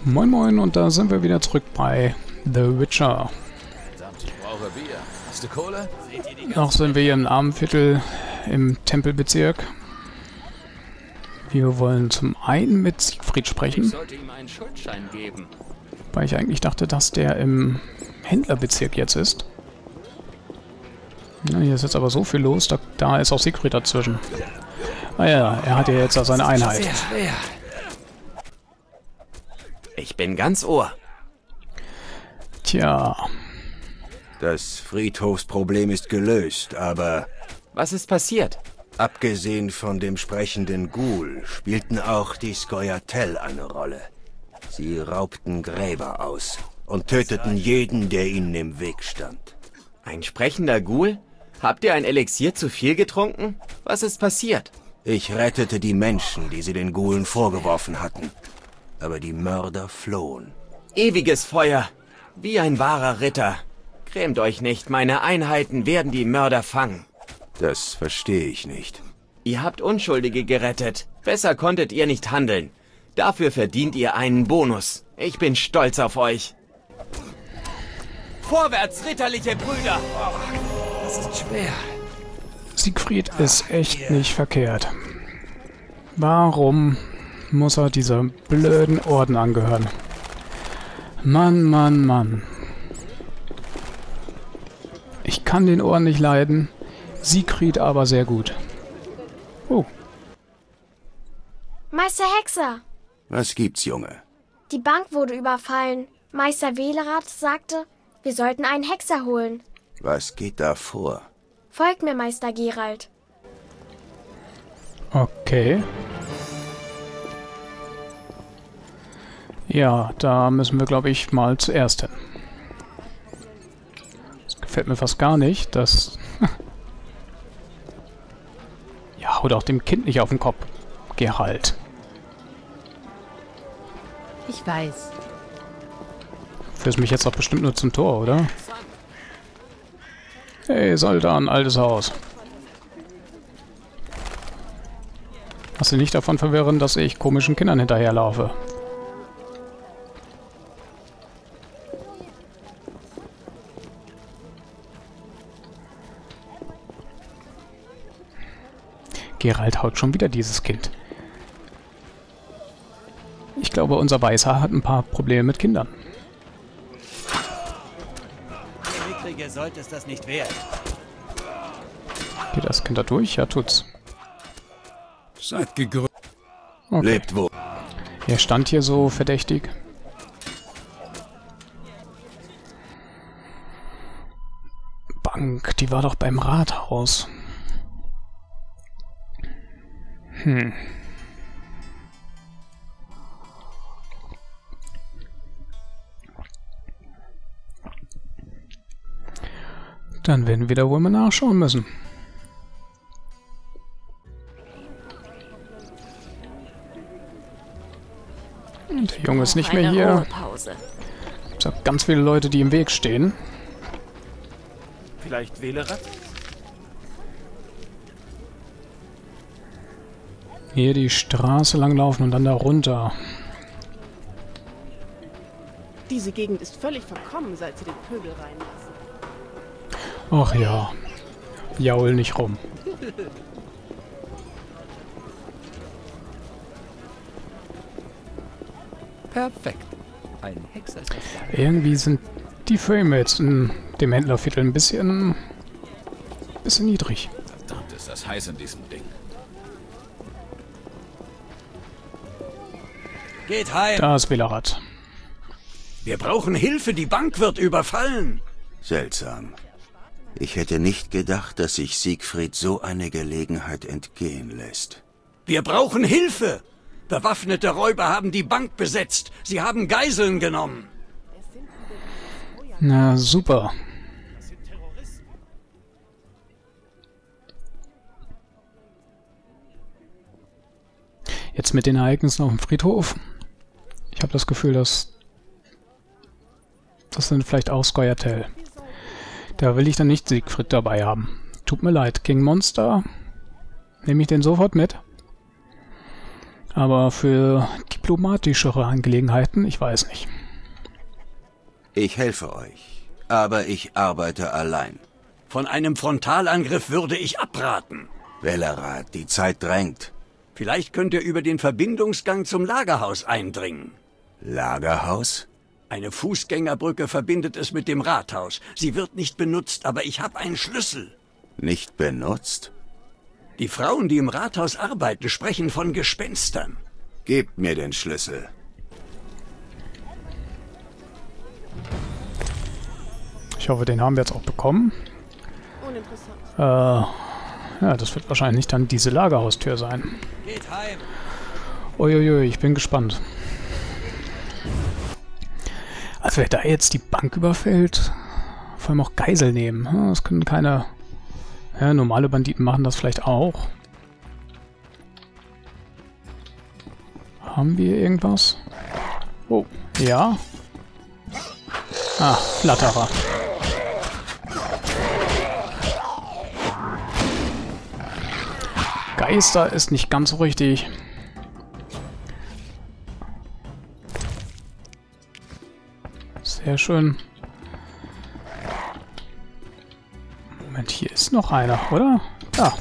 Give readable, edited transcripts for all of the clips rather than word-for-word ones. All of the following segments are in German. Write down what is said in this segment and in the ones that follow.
Moin Moin, und da sind wir wieder zurück bei The Witcher. Ich brauche Bier. Hast du Kohle? Noch sind wir hier im Armenviertel im Tempelbezirk. Wir wollen zum einen mit Siegfried sprechen, Ich sollte ihm einen Schuldschein geben. weil ich eigentlich dachte, dass der im Händlerbezirk jetzt ist. Ja, hier ist jetzt aber so viel los, da ist auch Siegfried dazwischen. Ah ja, er hat ja jetzt auch seine Einheit. Sehr schwer. Ich bin ganz Ohr. Tja, Das Friedhofsproblem ist gelöst, aber Was ist passiert? abgesehen von dem sprechenden Ghoul spielten auch die Scoia'tael eine Rolle. Sie raubten Gräber aus und töteten jeden, der ihnen im Weg stand. Ein sprechender Ghoul? Habt ihr ein Elixier zu viel getrunken? Was ist passiert? Ich rettete die Menschen, die sie den Ghoulen vorgeworfen hatten. Aber die Mörder flohen. Ewiges Feuer. Wie ein wahrer Ritter. Grämt euch nicht, meine Einheiten werden die Mörder fangen. Das verstehe ich nicht. Ihr habt Unschuldige gerettet. Besser konntet ihr nicht handeln. Dafür verdient ihr einen Bonus. Ich bin stolz auf euch. Vorwärts, ritterliche Brüder! Das ist schwer. Siegfried ist echt nicht verkehrt. Warum muss er dieser blöden Orden angehören? Mann, Mann, Mann. Ich kann den Orden nicht leiden, Siegfried aber sehr gut. Oh, Meister Hexer, Was gibt's, Junge? die Bank wurde überfallen. Meister Wählerath sagte, wir sollten einen Hexer holen. Was geht da vor? Folgt mir, Meister Geralt. okay. Ja, da müssen wir, glaube ich, mal zuerst hin. Das gefällt mir fast gar nicht, dass... ja, hau doch dem Kind nicht auf den Kopf, Geralt. Ich weiß. Führst mich jetzt doch bestimmt nur zum Tor, oder? Hey, Soldan, altes Haus. Lass dich nicht davon verwirren, dass ich komischen Kindern hinterherlaufe. Geralt haut schon wieder dieses Kind. Ich glaube, unser Weißhaar hat ein paar Probleme mit Kindern. Der Mickrige sollte es das nicht werden. Geht das Kind da durch? Ja, tut's. Seid gegrüßt. Okay. Lebt wohl. Er stand hier so verdächtig. Bank, die war doch beim Rathaus. Dann werden wir da wohl mal nachschauen müssen. Und der Junge ist nicht mehr Eine hier. Ruhepause. Es gibt ganz viele Leute, die im Weg stehen. Vielleicht Wählerath? Hier die Straße langlaufen und dann da runter. Diese Gegend ist völlig verkommen, seit sie den Pöbel reinlassen. Ach ja. Jaul nicht rum. Perfekt. Ein Hexer ist das da. Irgendwie sind die Frame-Rates in dem Händlerviertel ein bisschen niedrig. Verdammt, ist das heiß in diesem Ding. Geht heim! Da ist Wählerath. Wir brauchen Hilfe, die Bank wird überfallen! Seltsam. Ich hätte nicht gedacht, dass sich Siegfried so eine Gelegenheit entgehen lässt. Wir brauchen Hilfe! Bewaffnete Räuber haben die Bank besetzt. Sie haben Geiseln genommen. Na super. Jetzt mit den Ereignissen auf dem Friedhof. Ich habe das Gefühl, dass das sind vielleicht auch Scoia'tael. Da will ich dann nicht Siegfried dabei haben. Tut mir leid, King Monster. Nehme ich den sofort mit. Aber für diplomatischere Angelegenheiten, ich weiß nicht. Ich helfe euch, aber ich arbeite allein. Von einem Frontalangriff würde ich abraten. Velerat, die Zeit drängt. Vielleicht könnt ihr über den Verbindungsgang zum Lagerhaus eindringen. Lagerhaus? Eine Fußgängerbrücke verbindet es mit dem Rathaus. Sie wird nicht benutzt, aber ich habe einen Schlüssel. Nicht benutzt? Die Frauen, die im Rathaus arbeiten, sprechen von Gespenstern. Gebt mir den Schlüssel. Ich hoffe, den haben wir jetzt auch bekommen. Uninteressant. Ja, das wird wahrscheinlich dann diese Lagerhaustür sein. Geht heim. Uiuiui, ich bin gespannt. Also wer da jetzt die Bank überfällt, vor allem auch Geisel nehmen. Das können keine... Ja, normale Banditen machen das vielleicht auch. Haben wir irgendwas? Oh, ja. Ah, Flatterer. Geister ist nicht ganz so richtig. Sehr schön. Moment, hier ist noch einer, oder? Ja.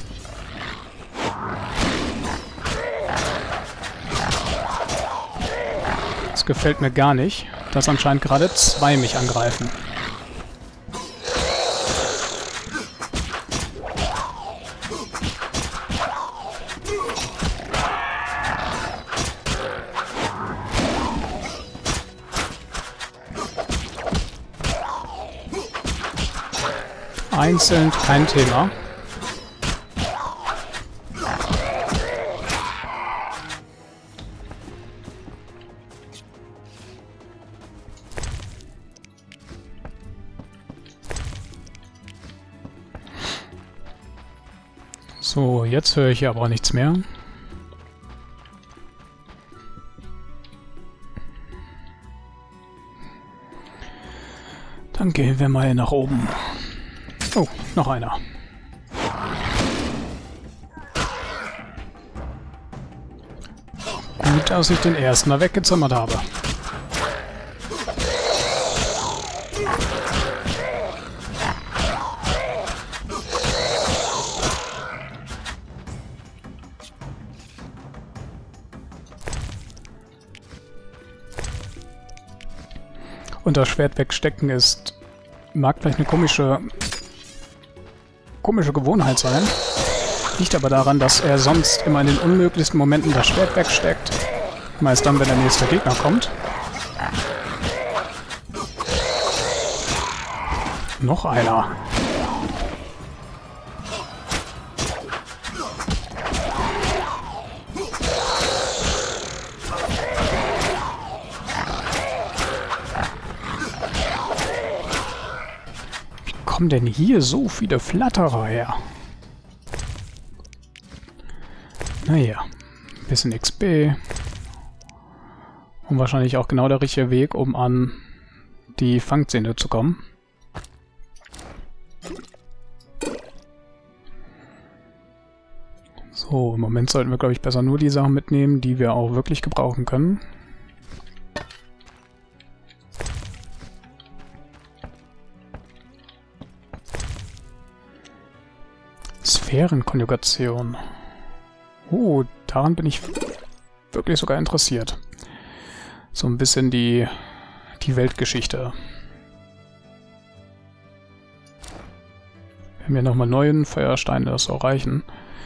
Das gefällt mir gar nicht, dass anscheinend gerade 2 mich angreifen. Einzeln kein Thema. So, jetzt höre ich hier aber auch nichts mehr. Dann gehen wir mal nach oben. Oh, noch einer. Gut, dass ich den ersten mal weggezimmert habe. Und das Schwert wegstecken ist... mag vielleicht eine komische Gewohnheit sein. Liegt aber daran, dass er sonst immer in den unmöglichsten Momenten das Schwert wegsteckt. Meist dann, wenn der nächste Gegner kommt. Noch einer. Wo kommen denn hier so viele Flatterer her? Naja, ein bisschen XP. Und wahrscheinlich auch genau der richtige Weg, um an die Fangzähne zu kommen. So, im Moment sollten wir, glaube ich, besser nur die Sachen mitnehmen, die wir auch wirklich gebrauchen können. Sphärenkonjugation. Oh, daran bin ich wirklich sogar interessiert. So ein bisschen die Weltgeschichte. Wir haben ja nochmal 9 Feuersteine, das soll reichen.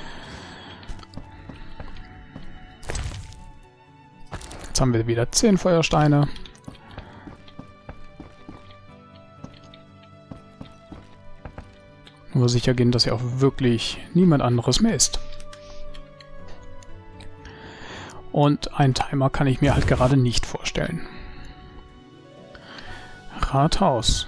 Jetzt haben wir wieder 10 Feuersteine. Nur sicher gehen, dass ja auch wirklich niemand anderes mehr ist. Und einen Timer kann ich mir halt gerade nicht vorstellen. Rathaus.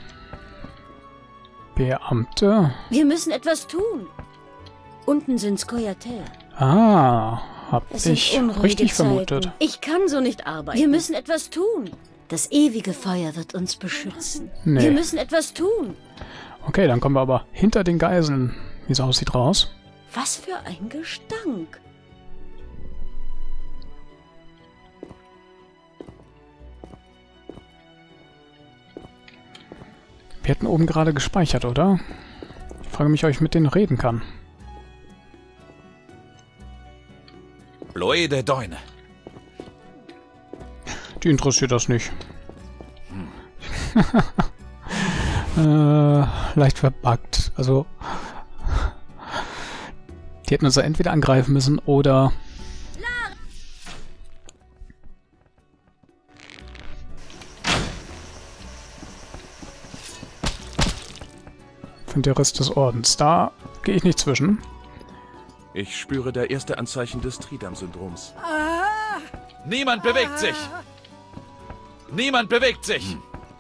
Beamte. Wir müssen etwas tun. Unten sind Skoyatel. Ah, hab ich richtig vermutet. Ich kann so nicht arbeiten. Wir müssen etwas tun. Das ewige Feuer wird uns beschützen. Nee. Wir müssen etwas tun. Okay, dann kommen wir aber hinter den Geiseln, wie es aussieht, raus. Was für ein Gestank. Wir hätten oben gerade gespeichert, oder? Ich frage mich, ob ich mit denen reden kann. Loe de Deune. Die interessiert das nicht. Leicht verbuggt. Also, die hätten uns da entweder angreifen müssen oder... Der Rest des Ordens. Da gehe ich nicht zwischen. Ich spüre der erste Anzeichen des Tridam-Syndroms. Niemand bewegt sich! Niemand bewegt sich!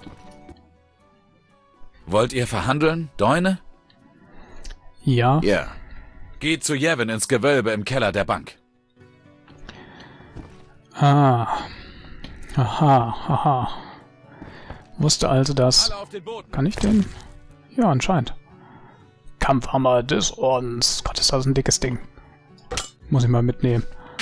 Wollt ihr verhandeln, Deune? Ja. Ja. Geht zu Yevon ins Gewölbe im Keller der Bank. Ah. Aha, aha. Wusste also das. Alle auf den Boden. Kann ich den? Ja, anscheinend. Kampfhammer des Ordens. Gott, ist das ein dickes Ding. Muss ich mal mitnehmen.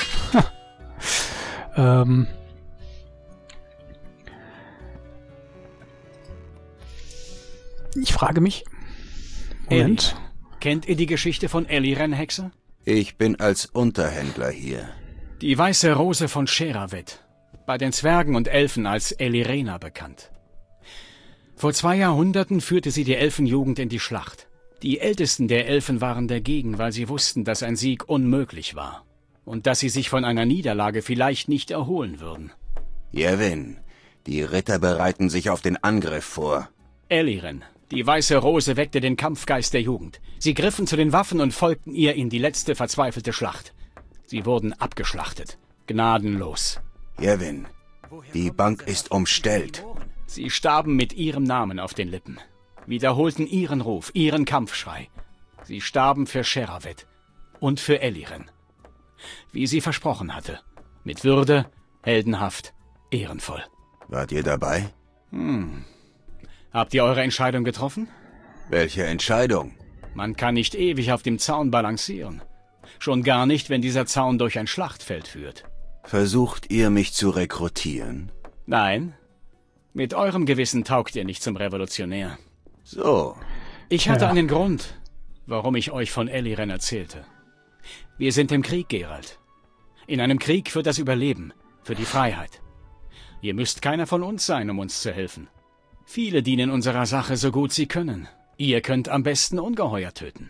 Ich frage mich... Moment. Kennt ihr die Geschichte von Eliren, Hexer? Ich bin als Unterhändler hier. Die weiße Rose von Sheravet. Bei den Zwergen und Elfen als Elirena bekannt. Vor 2 Jahrhunderten führte sie die Elfenjugend in die Schlacht. Die Ältesten der Elfen waren dagegen, weil sie wussten, dass ein Sieg unmöglich war. Und dass sie sich von einer Niederlage vielleicht nicht erholen würden. Yevon, die Ritter bereiten sich auf den Angriff vor. Eliren, die weiße Rose weckte den Kampfgeist der Jugend. Sie griffen zu den Waffen und folgten ihr in die letzte verzweifelte Schlacht. Sie wurden abgeschlachtet. Gnadenlos. Yevon, die Bank ist umstellt. Sie starben mit ihrem Namen auf den Lippen, wiederholten ihren Ruf, ihren Kampfschrei. Sie starben für Sheravet und für Eliren. Wie sie versprochen hatte. Mit Würde, heldenhaft, ehrenvoll. Wart ihr dabei? Habt ihr eure Entscheidung getroffen? Welche Entscheidung? Man kann nicht ewig auf dem Zaun balancieren. Schon gar nicht, wenn dieser Zaun durch ein Schlachtfeld führt. Versucht ihr mich zu rekrutieren? Nein. Mit eurem Gewissen taugt ihr nicht zum Revolutionär. So. Ich hatte einen Grund, warum ich euch von Eliren erzählte. Wir sind im Krieg, Geralt. In einem Krieg für das Überleben, für die Freiheit. Ihr müsst keiner von uns sein, um uns zu helfen. Viele dienen unserer Sache so gut sie können. Ihr könnt am besten Ungeheuer töten.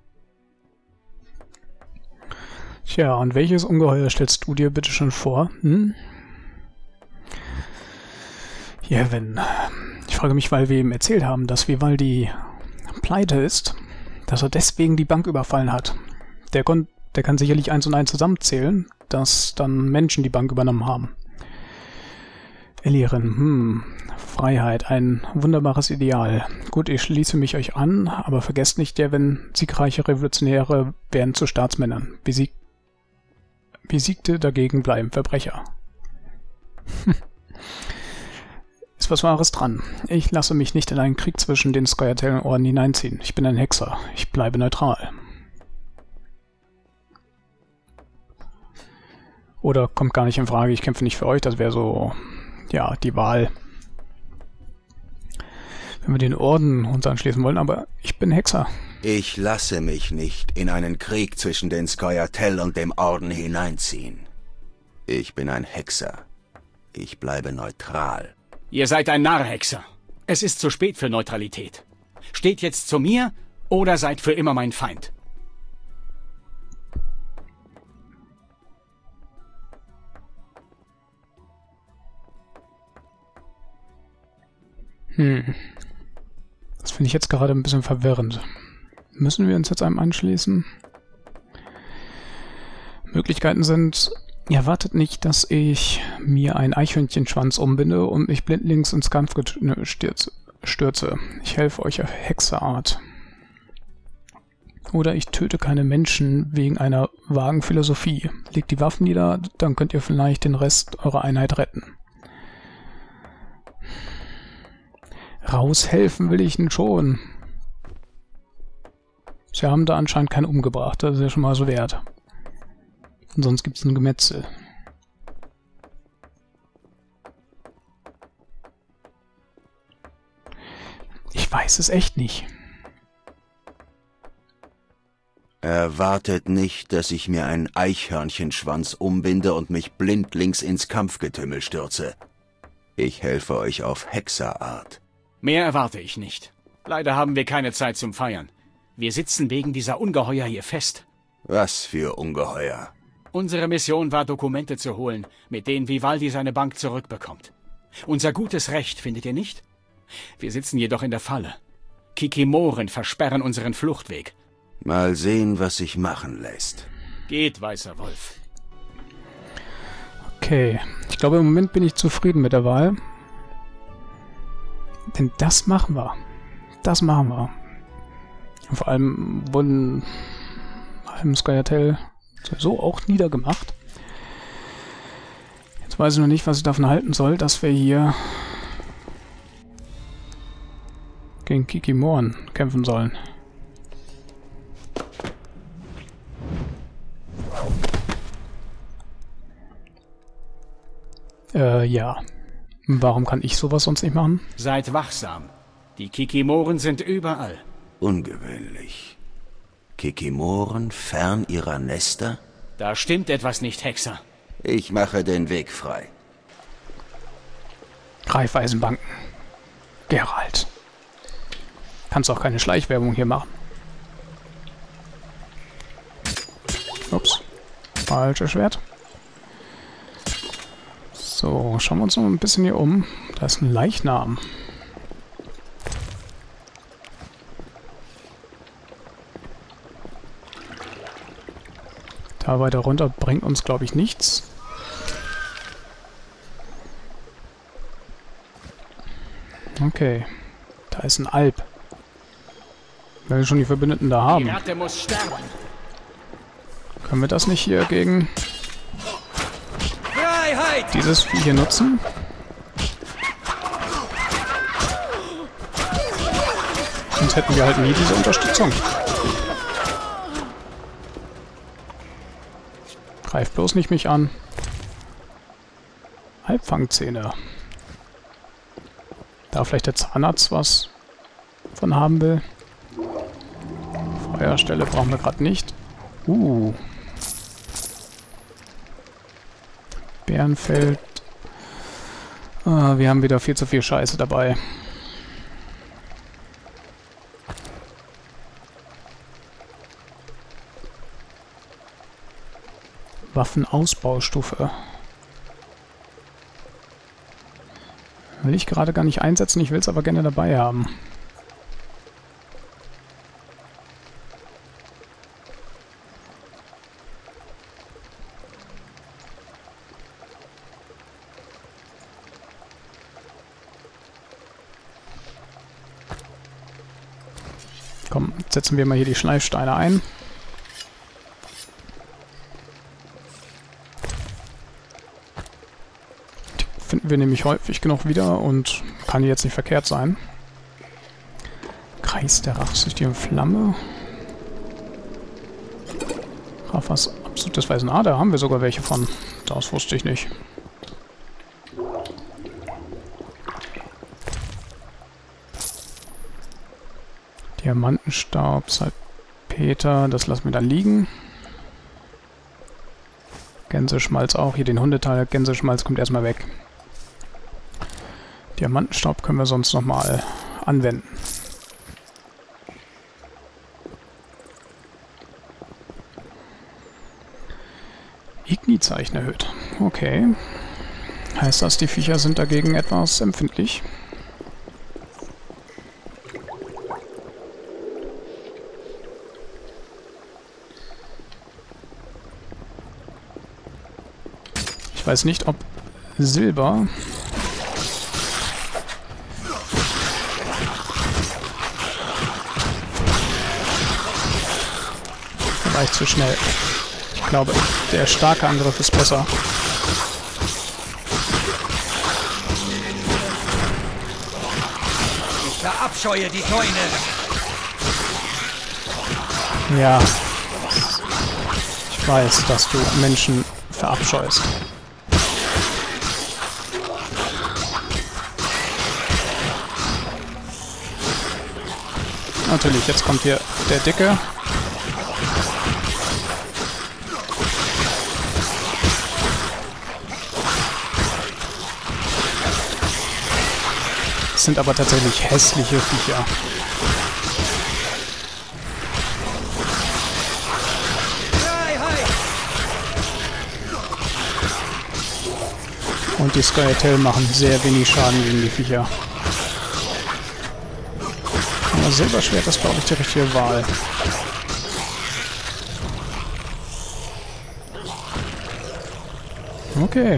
Tja, und welches Ungeheuer stellst du dir bitte schon vor? Ja, ich frage mich, weil wir ihm erzählt haben, dass Vivaldi pleite ist, dass er deswegen die Bank überfallen hat. Der kann sicherlich 1 und 1 zusammenzählen, dass dann Menschen die Bank übernommen haben. Eliren, Freiheit, ein wunderbares Ideal. Gut, ich schließe mich euch an, aber vergesst nicht, siegreiche Revolutionäre werden zu Staatsmännern. Besiegte dagegen bleiben Verbrecher. Ist was Wahres dran. Ich lasse mich nicht in einen Krieg zwischen den Scoia'tael-Orden hineinziehen. Ich bin ein Hexer. Ich bleibe neutral. Oder kommt gar nicht in Frage, ich kämpfe nicht für euch. Das wäre so, ja, die Wahl. Wenn wir den Orden uns anschließen wollen, aber ich bin Hexer. Ich lasse mich nicht in einen Krieg zwischen den Scoia'tael und dem Orden hineinziehen. Ich bin ein Hexer. Ich bleibe neutral. Ihr seid ein Narrhexer. Es ist zu spät für Neutralität. Steht jetzt zu mir oder seid für immer mein Feind. Das finde ich jetzt gerade ein bisschen verwirrend. Müssen wir uns jetzt einem anschließen? Möglichkeiten sind... Ihr wartet nicht, dass ich mir einen Eichhörnchenschwanz umbinde und mich blindlings ins Kampfgetümmel stürze. Ich helfe euch auf Hexerart. Oder ich töte keine Menschen wegen einer vagen Philosophie. Legt die Waffen nieder, dann könnt ihr vielleicht den Rest eurer Einheit retten. Raushelfen will ich ihn schon. Sie haben da anscheinend keinen umgebracht, das ist ja schon mal so wert. Und sonst gibt es ein Gemetzel. Ich weiß es echt nicht. Erwartet nicht, dass ich mir einen Eichhörnchenschwanz umbinde und mich blindlings ins Kampfgetümmel stürze. Ich helfe euch auf Hexerart. Mehr erwarte ich nicht. Leider haben wir keine Zeit zum Feiern. Wir sitzen wegen dieser Ungeheuer hier fest. Was für Ungeheuer? Unsere Mission war, Dokumente zu holen, mit denen Vivaldi seine Bank zurückbekommt. Unser gutes Recht, findet ihr nicht? Wir sitzen jedoch in der Falle. Kikimoren versperren unseren Fluchtweg. Mal sehen, was sich machen lässt. Geht, Weißer Wolf. Okay, ich glaube, im Moment bin ich zufrieden mit der Wahl. Denn das machen wir. Das machen wir. Und vor allem wurden im Scoia'tael sowieso auch niedergemacht. Jetzt weiß ich noch nicht, was ich davon halten soll, dass wir hier gegen Kikimoren kämpfen sollen. Ja. Warum kann ich sowas sonst nicht machen? Seid wachsam. Die Kikimoren sind überall. Ungewöhnlich. Kikimoren fern ihrer Nester? Da stimmt etwas nicht, Hexer. Ich mache den Weg frei. Greifeisenbanken. Geralt. Kannst auch keine Schleichwerbung hier machen. Ups. Falsches Schwert. So, schauen wir uns noch ein bisschen hier um. Da ist ein Leichnam. Da weiter runter bringt uns, glaube ich, nichts. Okay. Da ist ein Alp. Wenn wir schon die Verbündeten da haben. Die Ratte muss sterben. Können wir das nicht hier gegen dieses Vieh hier nutzen? Sonst hätten wir halt nie diese Unterstützung. Greif bloß nicht mich an. Halbfangzähne. Da vielleicht der Zahnarzt was von haben will. Feuerstelle brauchen wir gerade nicht. Bärenfeld. Wir haben wieder viel zu viel Scheiße dabei. Waffenausbaustufe. Will ich gerade gar nicht einsetzen, ich will es aber gerne dabei haben. Komm, setzen wir mal hier die Schleifsteine ein. Die finden wir nämlich häufig genug wieder und kann jetzt nicht verkehrt sein. Kreis der rachsüchtigen Flamme. Rafas absolutes Weisen. Ah, da haben wir sogar welche von. Das wusste ich nicht. Diamantenstaub, Salpeter, das lassen wir da liegen. Gänseschmalz auch. Hier den Hundeteil. Gänseschmalz kommt erstmal weg. Diamantenstaub können wir sonst nochmal anwenden. Igni-Zeichen erhöht. Okay. Heißt das, die Viecher sind dagegen etwas empfindlich? Ich weiß nicht, ob Silber vielleicht zu schnell. Ich glaube, der starke Angriff ist besser. Ich verabscheue die Zäune. Ja. Ich weiß, dass du Menschen verabscheust. Natürlich, jetzt kommt hier der Dicke. Das sind aber tatsächlich hässliche Viecher. Und die Scoia'tael machen sehr wenig Schaden gegen die Viecher. Aber Silberschwert ist, glaube ich, die richtige Wahl. Okay.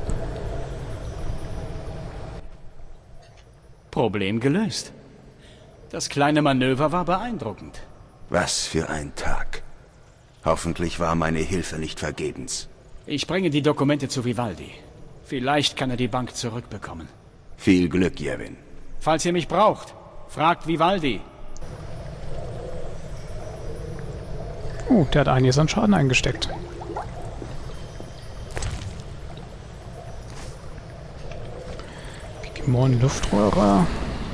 Problem gelöst. Das kleine Manöver war beeindruckend. Was für ein Tag. Hoffentlich war meine Hilfe nicht vergebens. Ich bringe die Dokumente zu Vivaldi. Vielleicht kann er die Bank zurückbekommen. Viel Glück, Yevin. Falls ihr mich braucht, fragt Vivaldi. Der hat einiges an Schaden eingesteckt. Kikimoren Luftröhre.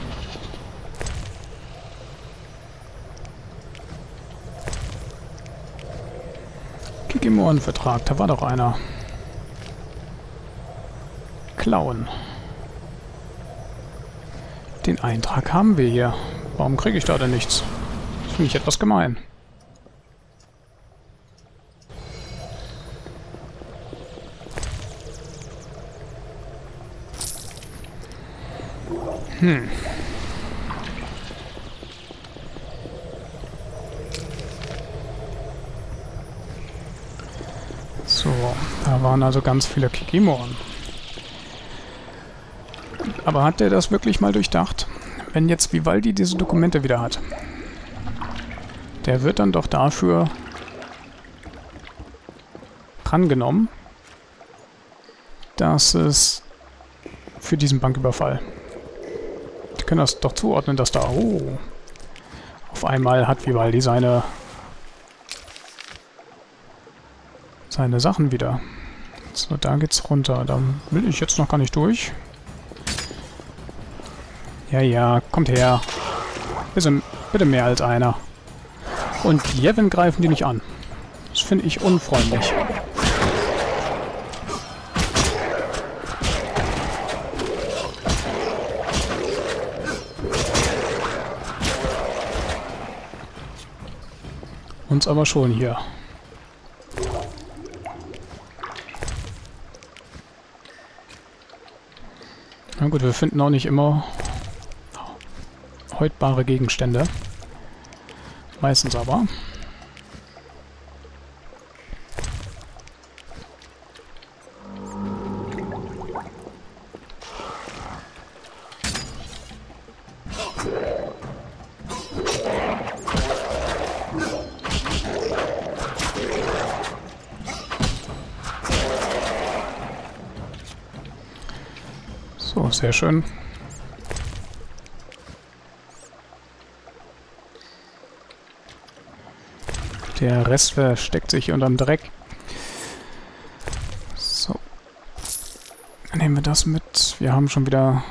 Kikimoren-Vertrag, da war doch einer. Klauen. Den Eintrag haben wir hier. Warum kriege ich da denn nichts? Das finde ich etwas gemein. So, da waren also ganz viele Kikimoren. Aber hat der das wirklich mal durchdacht? Wenn jetzt Vivaldi diese Dokumente wieder hat, der wird dann doch dafür drangenommen, dass es für diesen Banküberfall. Die können das doch zuordnen, dass da... Oh, auf einmal hat Vivaldi seine Sachen wieder. So, da geht's runter. Da will ich jetzt noch gar nicht durch. Ja, kommt her. Bitte mehr als einer. Und Yevin greifen die nicht an. Das finde ich unfreundlich. Uns aber schon hier. Na gut, wir finden auch nicht immer häutbare Gegenstände. Meistens aber. So, sehr schön. Der Rest versteckt sich unterm Dreck. So. Dann nehmen wir das mit. Wir haben schon wieder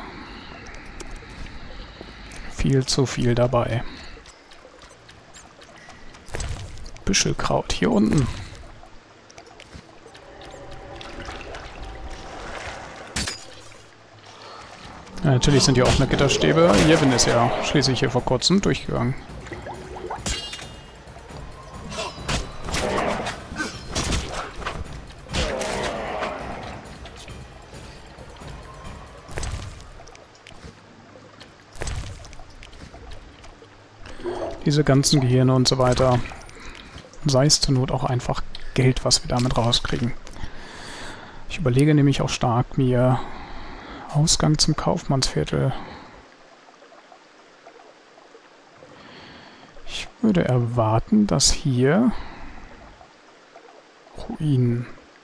viel zu viel dabei. Büschelkraut hier unten. Ja, natürlich sind hier offene Gitterstäbe. Yevin ist ja schließlich hier vor kurzem durchgegangen. Diese ganzen Gehirne und so weiter. Sei es zur Not auch einfach Geld, was wir damit rauskriegen. Ich überlege nämlich auch stark, mir Ausgang zum Kaufmannsviertel. Ich würde erwarten, dass hier Ruinen.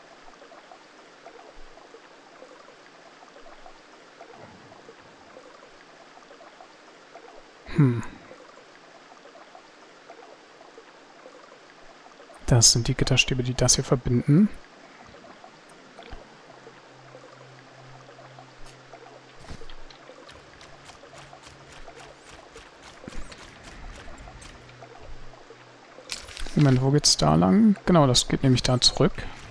Das sind die Gitterstäbe, die das hier verbinden. Moment, wo geht's da lang? Genau, das geht nämlich da zurück.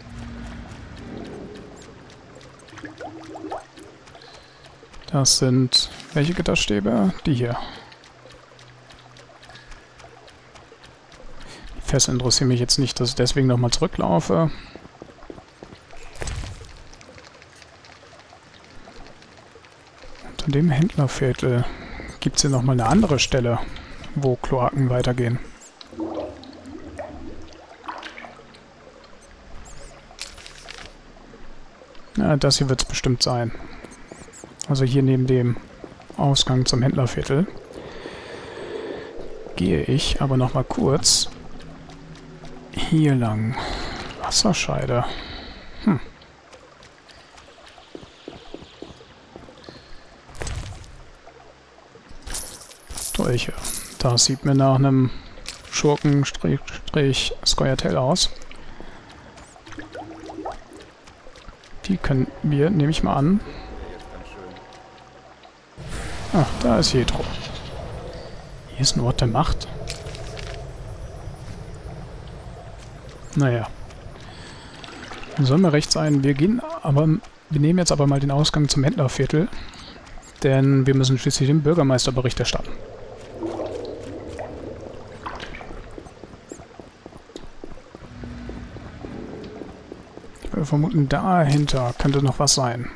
Das sind... Welche Gitterstäbe? Die hier. Die Fesseln interessieren mich jetzt nicht, dass ich deswegen nochmal zurücklaufe. Unter dem Händlerviertel gibt es hier nochmal eine andere Stelle, wo Kloaken weitergehen. Ja, das hier wird es bestimmt sein. Also hier neben dem Ausgang zum Händlerviertel gehe ich aber noch mal kurz hier lang. Wasserscheide. Dolche. Das sieht mir nach einem Schurken-Scoia'tael aus. Die können wir, nehme ich mal an. Ach, da ist Jethro. Hier ist ein Ort der Macht. Naja. Soll mir recht sein. Wir nehmen jetzt aber mal den Ausgang zum Händlerviertel. Denn wir müssen schließlich dem Bürgermeister Bericht erstatten. Wir vermuten, dahinter könnte noch was sein.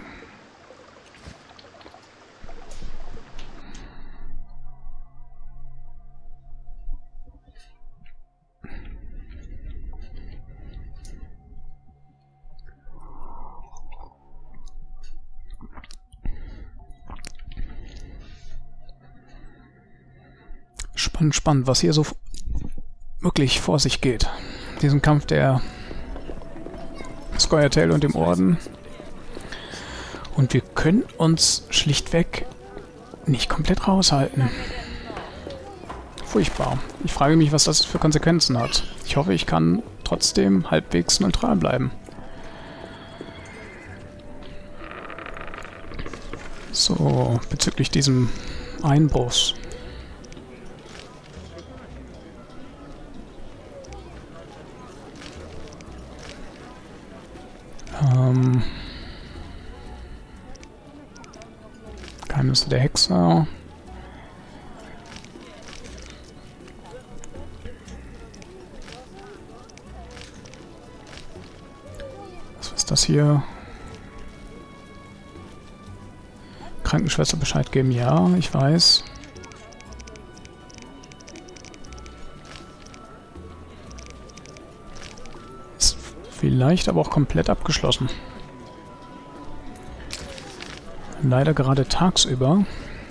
Spannend, was hier so wirklich vor sich geht. Diesen Kampf der Scoia'tael und dem Orden. Und wir können uns schlichtweg nicht komplett raushalten. Furchtbar. Ich frage mich, was das für Konsequenzen hat. Ich hoffe, ich kann trotzdem halbwegs neutral bleiben. So, bezüglich diesem Einbruchs. Geheimnisse der Hexer. Was ist das hier? Krankenschwester Bescheid geben, ja, ich weiß. Ist vielleicht aber auch komplett abgeschlossen. Leider gerade tagsüber.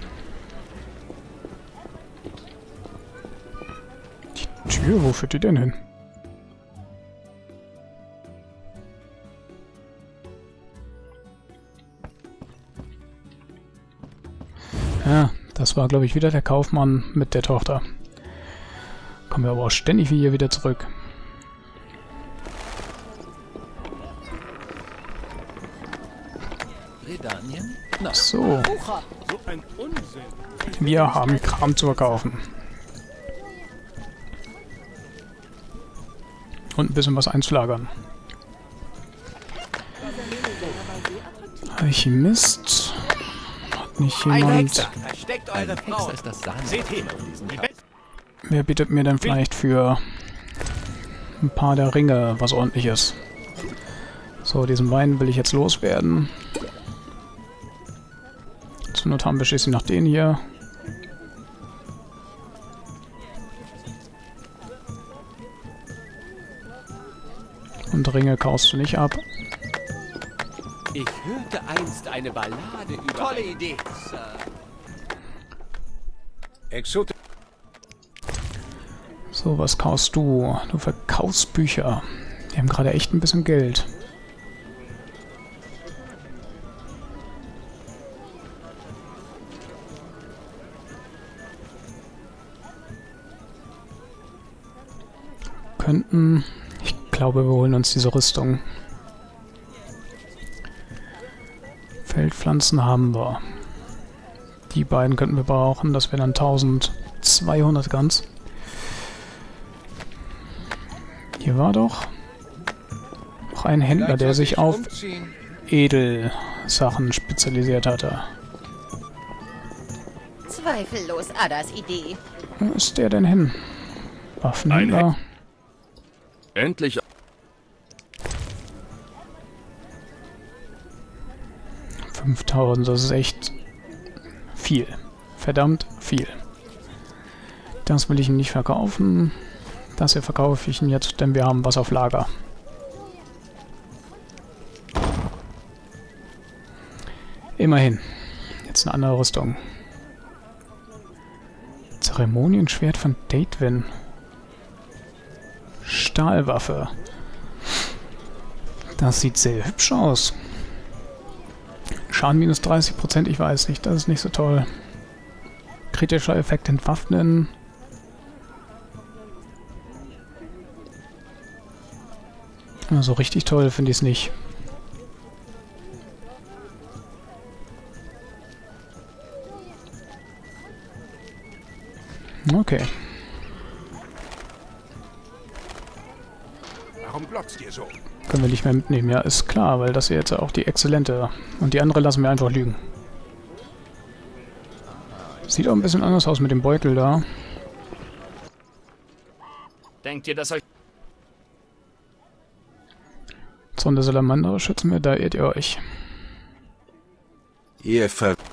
Die Tür, wo führt die denn hin? Ja, das war, glaube ich, wieder der Kaufmann mit der Tochter. Kommen wir aber auch ständig hier wieder zurück. So. Wir haben Kram zu verkaufen. Und ein bisschen was einzulagern. Alchemist. Hat nicht jemand... Wer bietet mir denn vielleicht für ein paar der Ringe was Ordentliches? So, diesen Wein will ich jetzt loswerden. Zur Not haben wir schließlich noch den hier. Und Ringe kaufst du nicht ab. Ich hörte einst eine Ballade über... Tolle Idee, Sir. So, was kaufst du? Du verkaufst Bücher. Die haben gerade echt ein bisschen Geld. Ich glaube, wir holen uns diese Rüstung. Feldpflanzen haben wir. Die beiden könnten wir brauchen. Das wären dann 1200 ganz. Hier war doch noch ein Händler, der sich auf Edelsachen spezialisiert hatte. Zweifellos Adas Idee. Wo ist der denn hin? Waffenhändler. Endlich. 5000, das ist echt viel. Verdammt viel. Das will ich ihm nicht verkaufen. Das hier verkaufe ich ihn jetzt, denn wir haben was auf Lager. Immerhin. Jetzt eine andere Rüstung. Zeremonienschwert von Datewin. Stahlwaffe. Das sieht sehr hübsch aus. Schaden minus 30%, ich weiß nicht, das ist nicht so toll. Kritischer Effekt entwaffnen. So richtig toll finde ich es nicht. Okay. Warum glotzt ihr so? Können wir nicht mehr mitnehmen, ja, ist klar, weil das hier jetzt auch die exzellente. Und die andere lassen wir einfach lügen. Sieht auch ein bisschen anders aus mit dem Beutel da. Denkt ihr, dass euch... Zorn der Salamander, schützen wir, da irrt ihr euch. Ihr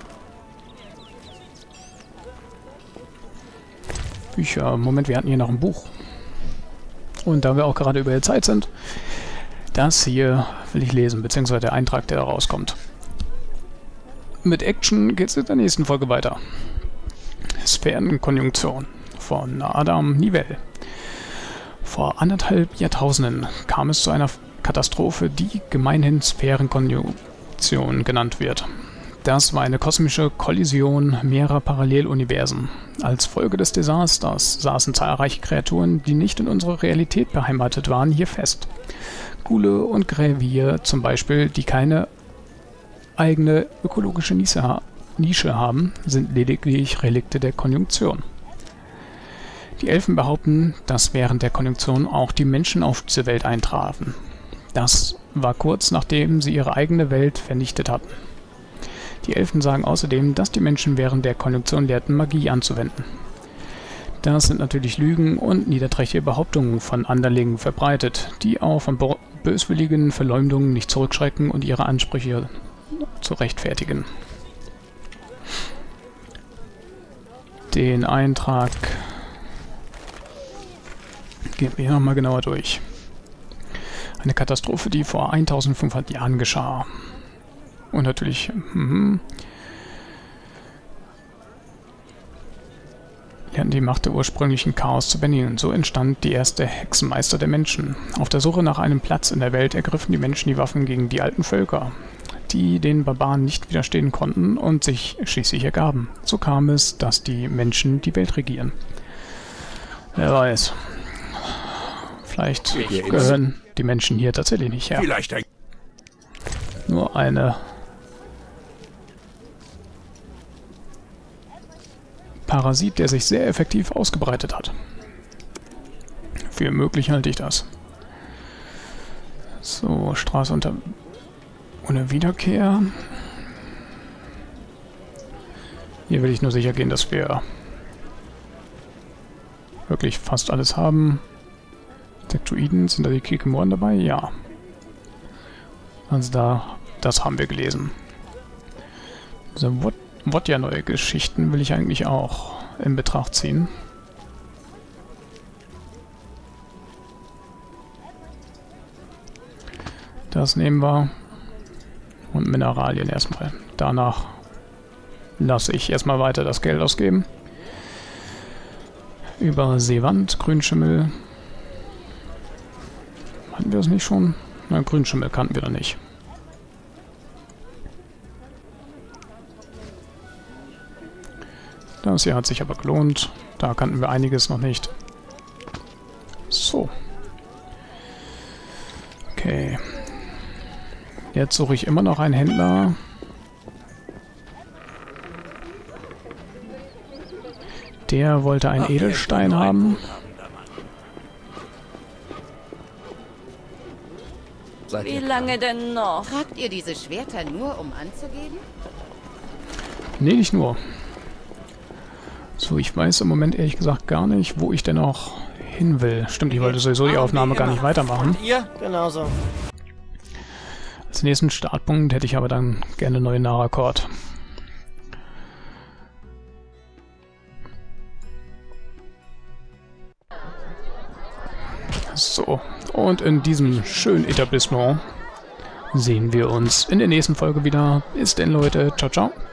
Bücher. Moment, wir hatten hier noch ein Buch. Und da wir auch gerade über die Zeit sind, das hier will ich lesen, beziehungsweise der Eintrag, der da rauskommt. Mit Action geht es in der nächsten Folge weiter. Sphärenkonjunktion von Adam Nivelle. Vor 1,5 Jahrtausenden kam es zu einer Katastrophe, die gemeinhin Sphärenkonjunktion genannt wird. Das war eine kosmische Kollision mehrerer Paralleluniversen. Als Folge des Desasters saßen zahlreiche Kreaturen, die nicht in unserer Realität beheimatet waren, hier fest. Ghule und Gravier zum Beispiel, die keine eigene ökologische Nische haben, sind lediglich Relikte der Konjunktion. Die Elfen behaupten, dass während der Konjunktion auch die Menschen auf diese Welt eintrafen. Das war kurz nachdem sie ihre eigene Welt vernichtet hatten. Die Elfen sagen außerdem, dass die Menschen während der Konjunktion lehrten, Magie anzuwenden. Das sind natürlich Lügen und niederträchtige Behauptungen von Anderlingen verbreitet, die auch von böswilligen Verleumdungen nicht zurückschrecken und ihre Ansprüche zu rechtfertigen. Den Eintrag gehen wir nochmal genauer durch. Eine Katastrophe, die vor 1500 Jahren geschah. Und natürlich, lernten die Macht der ursprünglichen Chaos zu bändigen. So entstand die erste Hexenmeister der Menschen. Auf der Suche nach einem Platz in der Welt ergriffen die Menschen die Waffen gegen die alten Völker, die den Barbaren nicht widerstehen konnten und sich schließlich ergaben. So kam es, dass die Menschen die Welt regieren. Wer weiß. Vielleicht gehören die Menschen hier tatsächlich nicht her. Nur eine Parasit, der sich sehr effektiv ausgebreitet hat. Für möglich halte ich das. So, Straße ohne Wiederkehr. Hier will ich nur sicher gehen, dass wir wirklich fast alles haben. Sektoiden, sind da die Kikimoren dabei? Ja. Also das haben wir gelesen. So, ja neue Geschichten will ich eigentlich auch in Betracht ziehen. Das nehmen wir. Und Mineralien erstmal. Danach lasse ich erstmal weiter das Geld ausgeben. Über Seewand, Grünschimmel. Hatten wir das nicht schon? Na, Grünschimmel kannten wir da nicht. Das hier hat sich aber gelohnt. Da kannten wir einiges noch nicht. So. Okay. Jetzt suche ich immer noch einen Händler. Der wollte einen Edelstein haben. Seid Wie ihr lange denn noch? Tragt ihr diese Schwerter nur, um anzugeben? Nee, nicht nur. So, ich weiß im Moment ehrlich gesagt gar nicht, wo ich denn noch hin will. Stimmt, ich wollte sowieso die Aufnahme gar nicht weitermachen. Ihr? Genauso. Als nächsten Startpunkt hätte ich aber dann gerne neue Narakord. So, und in diesem schönen Etablissement sehen wir uns in der nächsten Folge wieder. Bis denn, Leute. Ciao, ciao.